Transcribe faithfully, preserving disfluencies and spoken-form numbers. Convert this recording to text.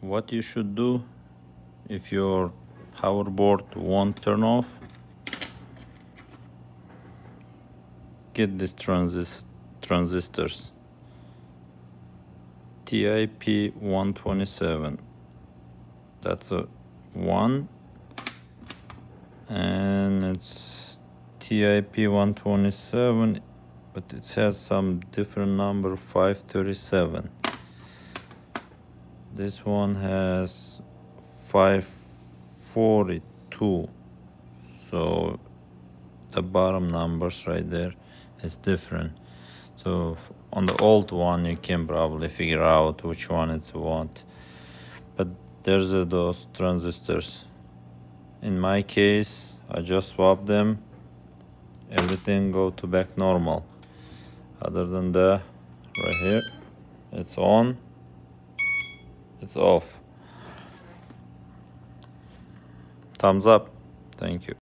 what you should do if your hoverboard won't turn off. Get these transis transistors T I P one twenty-seven. That's a one, and it's T I P one twenty-seven, but it has some different number, five thirty-seven. This one has five forty-two, so the bottom numbers right there is different. So on the old one you can probably figure out which one it's what, but there's uh, those transistors. In my case, I just swap them, everything go to back normal. Other than that, right here, it's on, it's off. Thumbs up. Thank you.